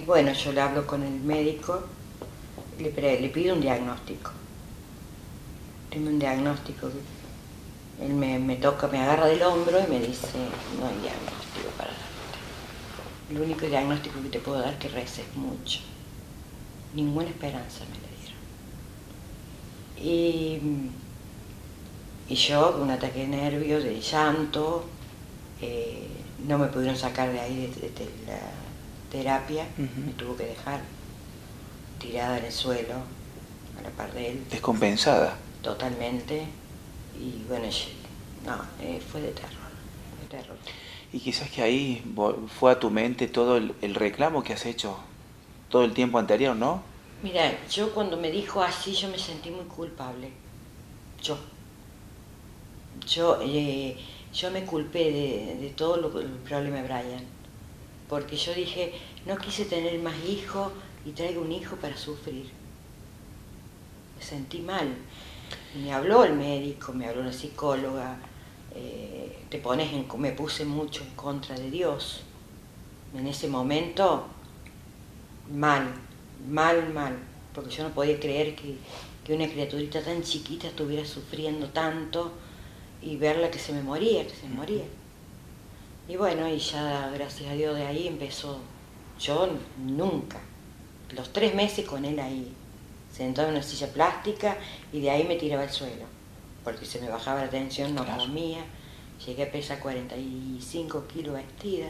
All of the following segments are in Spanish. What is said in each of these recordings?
bueno, yo le hablo con el médico, le pido un diagnóstico. Tengo un diagnóstico. Él me toca, me agarra del hombro y me dice, no hay diagnóstico para darte. El único diagnóstico que te puedo dar es que reces mucho. Ninguna esperanza me le dieron. Y yo, con un ataque de nervios, de llanto, no me pudieron sacar de ahí de la terapia. Me tuvo que dejar tirada en el suelo, a la par de él. Descompensada. Totalmente. Y bueno, fue de terror, de terror. Y quizás que ahí fue a tu mente todo el reclamo que has hecho todo el tiempo anterior, ¿no? Mira, yo cuando me dijo así, yo me sentí muy culpable. Yo me culpé de todo el problema de Brian. Porque yo dije, no quise tener más hijos y traigo un hijo para sufrir. Me sentí mal. Me habló el médico, me habló la psicóloga, me puse mucho en contra de Dios. En ese momento, mal, porque yo no podía creer que una criaturita tan chiquita estuviera sufriendo tanto y verla que se me moría. Y bueno, y ya gracias a Dios de ahí empezó, yo nunca, los 3 meses con él ahí, sentado en una silla plástica y de ahí me tiraba al suelo, porque se me bajaba la tensión, no comía, llegué a pesar 45 kilos vestida,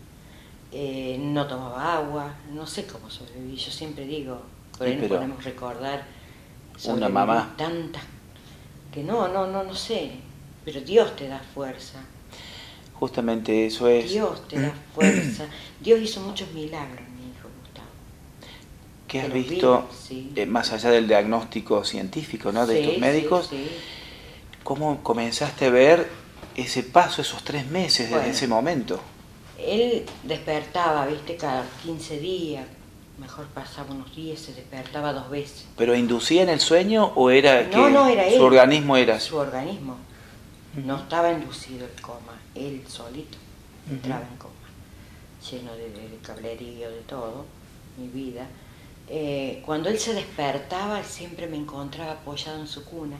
no tomaba agua, no sé cómo sobreviví, yo siempre digo, por ahí nos ponemos a recordar una mamá tantas, que no sé, pero Dios te da fuerza. Justamente eso es. Dios te da fuerza, Dios hizo muchos milagros, mi hijo Gustavo. ¿Qué has visto, más allá del diagnóstico científico, ¿no? De tus médicos? Sí. ¿Cómo comenzaste a ver ese paso, esos 3 meses desde ese momento? Él despertaba, viste, cada 15 días, mejor pasaba unos días, se despertaba 2 veces. ¿Pero inducía en el sueño o era que no, era su él, organismo era? Su organismo. No estaba inducido el coma, él solito entraba en coma, lleno de cablerío, de todo, mi vida. Cuando él se despertaba, él siempre me encontraba apoyado en su cuna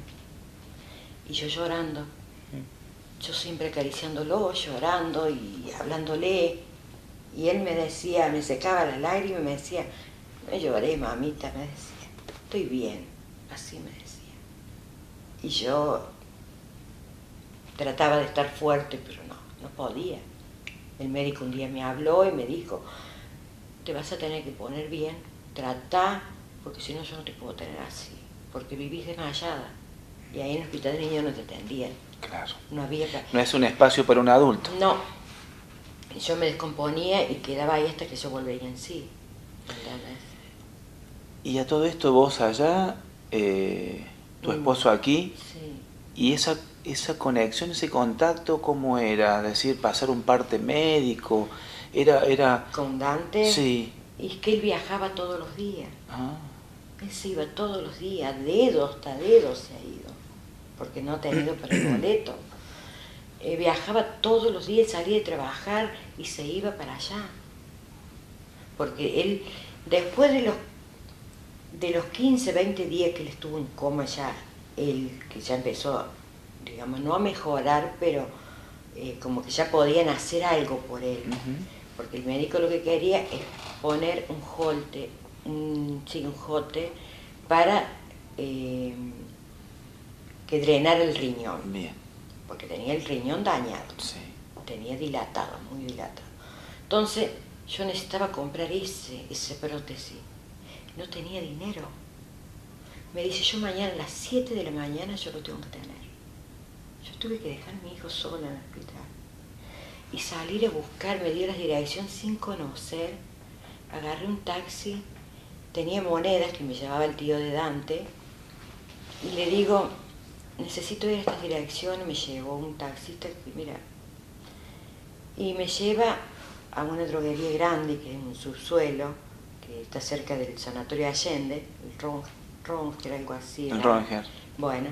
y yo llorando. Yo siempre acariciándolo, llorando y hablándole. Y él me decía, me secaba las lágrimas y me decía, no lloré, mamita, me decía, estoy bien, así me decía. Y yo trataba de estar fuerte, pero no podía. El médico un día me habló y me dijo, te vas a tener que poner bien, tratá, porque si no yo no te puedo tener así, porque vivís desmayada. Y ahí en el hospital de niños no te atendían. Claro. No es un espacio para un adulto. No. Yo me descomponía y quedaba ahí hasta que yo volvería en sí. ¿Entendés? Y a todo esto vos allá, tu esposo aquí, y esa conexión, ese contacto, ¿cómo era? Es decir, pasar un parte médico, era... ¿Con Dante? Sí. Y es que él viajaba todos los días. Él se iba todos los días, hasta dedo se ha ido, porque no ha tenido para el boleto. Viajaba todos los días, salía de trabajar y se iba para allá. Porque él, después de los 15, 20 días que él estuvo en coma ya, él que ya empezó, digamos, no a mejorar, pero como que ya podían hacer algo por él. Porque el médico lo que quería es poner un jolte, un jote para que drenara el riñón. Bien. Porque tenía el riñón dañado, tenía dilatado, muy dilatado. Entonces yo necesitaba comprar ese prótesis, no tenía dinero. Me dice, yo mañana a las 7 de la mañana yo lo tengo que tener. Yo tuve que dejar a mi hijo sola en el hospital y salir a buscar, me dio la dirección sin conocer, agarré un taxi, tenía monedas que me llevaba el tío de Dante y le digo, necesito ir a esta dirección, y me llevó un taxista, mira, y me lleva a una droguería grande que es un subsuelo, que está cerca del sanatorio Allende, el Ronger, algo así. El Ronger. Bueno,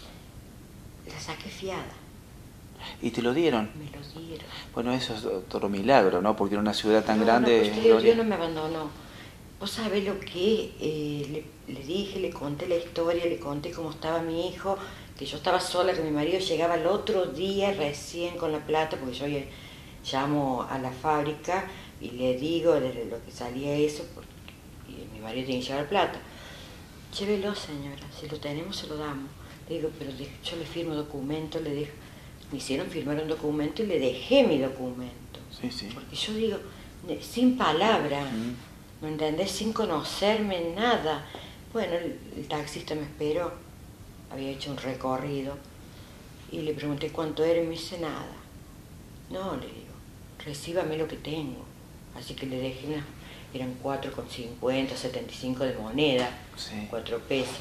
la saqué fiada. ¿Y te lo dieron? Me lo dieron. Bueno, eso es otro milagro, ¿no? Porque en una ciudad tan grande... Pues Dios no me abandonó. vos sabés lo que le dije, le conté la historia, le conté cómo estaba mi hijo, que yo estaba sola, que mi marido llegaba el otro día recién con la plata, porque yo llamo a la fábrica y le digo de lo que salía eso, porque mi marido tiene que llevar plata. Llévelo, señora, si lo tenemos se lo damos. Le digo, pero yo le firmo documento, le dejo. Me hicieron firmar un documento y le dejé mi documento. Sí, sí. Porque yo digo, sin palabra, ¿me entendés? Sin conocerme, nada. Bueno, el taxista me esperó, había hecho un recorrido y le pregunté cuánto era y me dice nada. No, le digo, recíbame lo que tengo. Así que le dejé eran 4,50, 75 de moneda, sí. 4 pesos.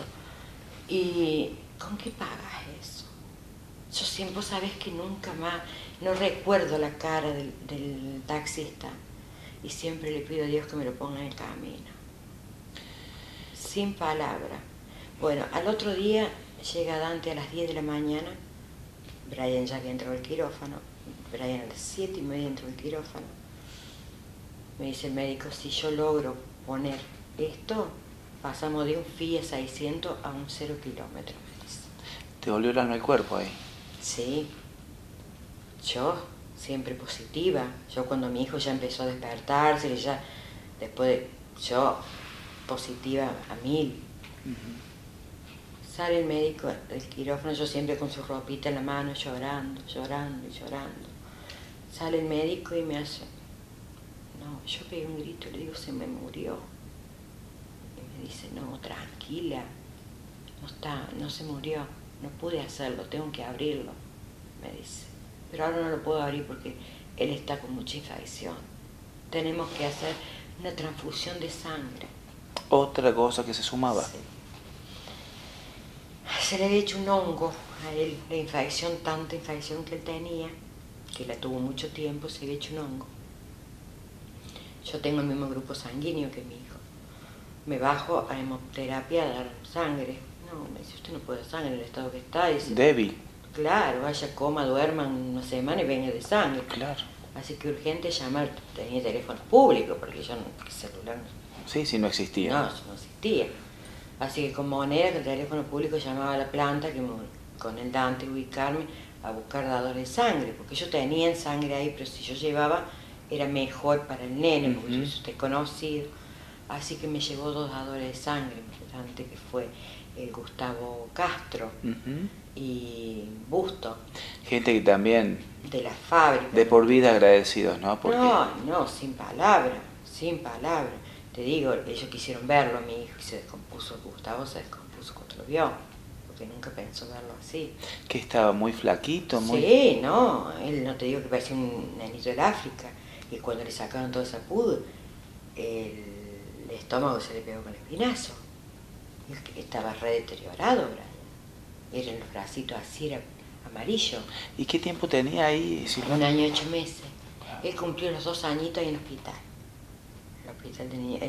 ¿Y con qué pagas eso? Yo siempre, sabes que nunca más, no recuerdo la cara del taxista y siempre le pido a Dios que me lo ponga en el camino. Sin palabra. Bueno, al otro día llega Dante a las 10 de la mañana, Brian ya había entrado al quirófano, Brian a las 7:30 entró al quirófano. Me dice el médico, si yo logro poner esto, pasamos de un Fiat 600 a un 0 kilómetro, me dice. ¿Te volvió el alma al cuerpo ahí? Sí. Yo, siempre positiva. Yo cuando mi hijo ya empezó a despertarse, ya después yo positiva a 1000. Sale el médico del quirófano, yo siempre con su ropita en la mano, llorando, llorando y llorando. Sale el médico y me hace... No, yo pegué un grito, le digo, se me murió. Y me dice, no, tranquila, no se murió, no pude hacerlo, tengo que abrirlo, me dice. Pero ahora no lo puedo abrir porque él está con mucha infección. Tenemos que hacer una transfusión de sangre. Otra cosa que se sumaba. Sí. Se le había hecho un hongo a él, la infección, tanta infección que él tenía, que la tuvo mucho tiempo, se le había hecho un hongo. Yo tengo el mismo grupo sanguíneo que mi hijo. Me bajo a hemoterapia a dar sangre. No, me dice, usted no puede dar sangre en el estado que está. Dice, débil. Claro, vaya, coma, duerma una semana y venga de sangre. Claro. Así que urgente llamar, tenía teléfono público, porque yo celular no... Sí, sí, no existía. No existía. Así que con moneda, con el teléfono público llamaba a la planta, que con el Dante ubicarme a buscar dadores de sangre, porque yo tenía sangre ahí, pero si yo llevaba era mejor para el nene, porque yo soy desconocido. Así que me llevó 2 dadores de sangre, Dante, que fue el Gustavo Castro y Busto. Gente que también... De la fábrica. De por vida agradecidos, ¿no? Porque... No, sin palabra, sin palabra. Te digo, ellos quisieron verlo a mi hijo y se descompuso, Gustavo se descompuso cuando lo vio, porque nunca pensó verlo así. ¿Que estaba muy flaquito? Muy... Sí, no, él no te digo que parecía un nenito del África, y cuando le sacaron toda esa pud, el estómago se le pegó con el espinazo. Estaba re deteriorado, Brian. Eran los bracitos así, era amarillo. ¿Y qué tiempo tenía ahí, Silvana? 1 año y 8 meses. Él cumplió los 2 añitos ahí en el hospital. El hospital tenía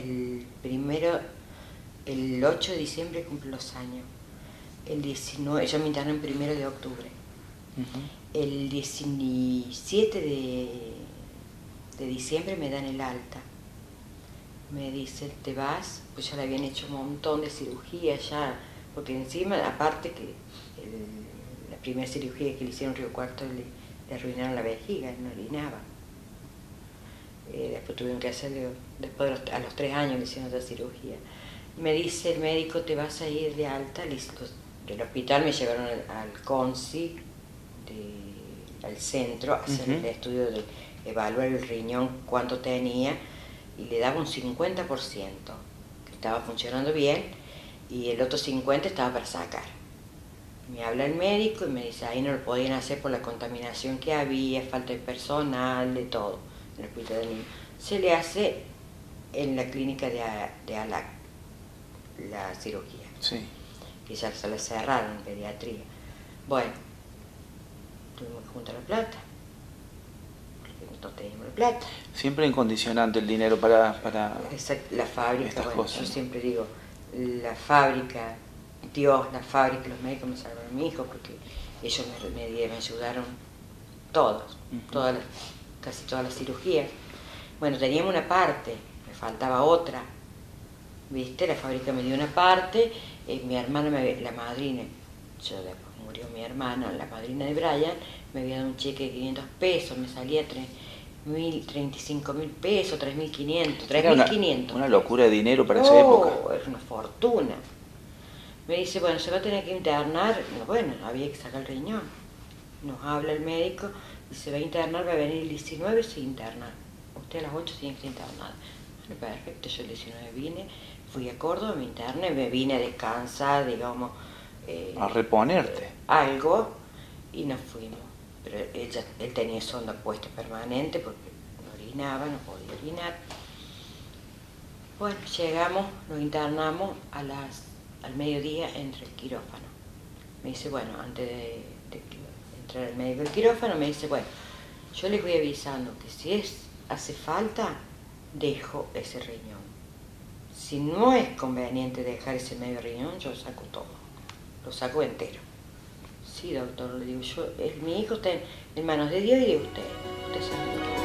el 8 de diciembre cumplió los años. El 19, yo me interné el 1 de octubre. El 17 de diciembre me dan el alta. Me dice, te vas, pues ya le habían hecho un montón de cirugías ya, porque encima, aparte que la primera cirugía que le hicieron en Río Cuarto le arruinaron la vejiga, él no orinaba. Después tuvieron que hacerle, a los 3 años le hicieron otra cirugía. Me dice el médico, te vas a ir de alta, del hospital me llevaron al CONSI, al centro, a hacer el estudio de evaluar el riñón, cuánto tenía, y le daba un 50%, que estaba funcionando bien, y el otro 50% estaba para sacar. Me habla el médico y me dice, ahí no lo podían hacer por la contaminación que había, falta de personal, de todo, en el hospital de niños. Se le hace en la clínica de ALAC, la cirugía, sí. Que ya se la cerraron en pediatría. Bueno, tuvimos que juntar la plata, porque no teníamos la plata. Siempre incondicionante el dinero para la fábrica, estas bueno, cosas, yo ¿no? siempre digo, la fábrica, Dios, la fábrica, los médicos me salvaron a mi hijo, porque ellos me ayudaron todos, casi todas las cirugías. Bueno, teníamos una parte, me faltaba otra, ¿viste? La fábrica me dio una parte, mi hermana, la madrina, yo después murió mi hermana, la madrina de Brian, me había dado un cheque de 500 pesos, me salía 35.000 pesos, 3.500, 3.500. Una locura de dinero para esa época. Era una fortuna. Me dice, bueno, se va a tener que internar. Bueno, había que sacar el riñón. Nos habla el médico y se va a internar, va a venir el 19 y se interna. Usted a las 8 tiene que estar internada. Bueno, perfecto, yo el 19 vine, fui a Córdoba, me interné, me vine a descansar, digamos. A reponerte. Algo, y nos fuimos. Pero él tenía sonda puesta permanente porque no orinaba, no podía orinar. Bueno, llegamos, nos internamos al mediodía entre el quirófano. Me dice, bueno, antes de entrar al médico del quirófano, me dice, bueno, yo les voy avisando que si hace falta, dejo ese riñón. Si no es conveniente dejar ese medio riñón, yo saco todo. Lo saco entero. Sí, doctor, le digo, mi hijo está en manos de Dios y de usted. Usted sabe lo que